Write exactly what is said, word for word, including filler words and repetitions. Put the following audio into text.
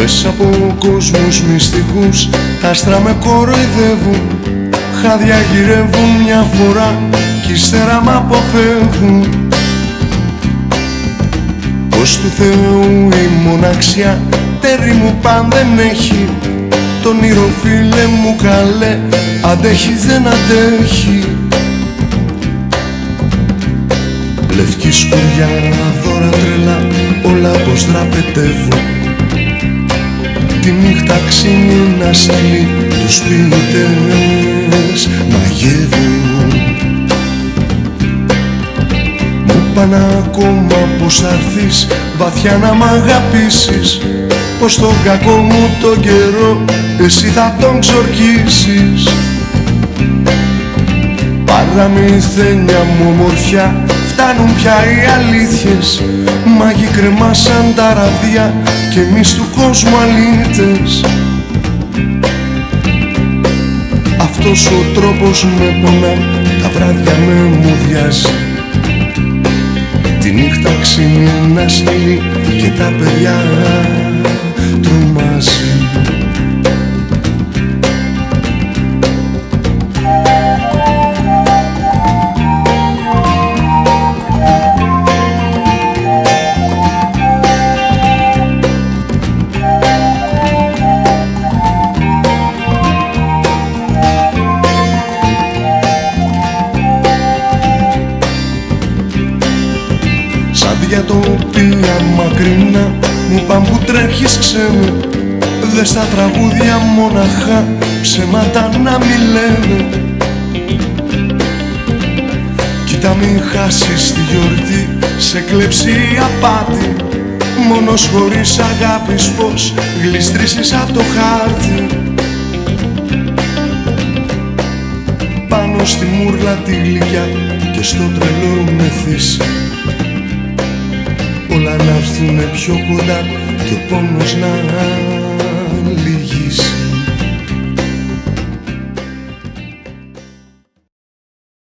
Μέσα από κόσμους μυστικούς τα άστρα με κοροϊδεύουν. Χάδια γυρεύουν μια φορά κι ύστερα μ' αποφεύγουν. Πως του Θεού η μοναξιά τέρι μου παν δεν έχει. Τον όνειρο φίλε μου καλέ, αντέχει δεν αντέχει. Λευκή σκουριά, δώρα τρελά, όλα πως δραπετεύουν. Τη νύχτα ξύνει ένα σκυλί, τους ποιητές μαγεύουν. Μου είπαν ακόμα πως θα έρθεις βαθιά να μ' αγαπήσεις, πως τον κακό μου τον καιρό εσύ θα τον ξορκίσεις. Παραμυθένια μου ομορφιά, φτάνουν πια οι αλήθειες. Μάγοι κρεμάσαν τα ραβδιά και εμείς του κόσμου αλήτες. Αυτός ο τρόπος με πονά, τα βράδια με μουδιάζει. Τη νύχτα ξύνει ένα σκυλί και τα παιδιά τρομάζει. Για το οποία μακρινά μου παν που τρέχεις ξένο. Δες τα τραγούδια μοναχά ψέματα να μη λένε. Κοίτα μην χάσεις τη γιορτή, σε κλέψει η απάτη. Μόνος χωρίς αγάπης φως γλιστρήσεις απ' το χάρτη. Πάνω στη μούρλα τη γλυκιά και στο τρελό μεθύσει. Όλα να έρθουνε πιο κοντά και ο πόνος να λυγίσει.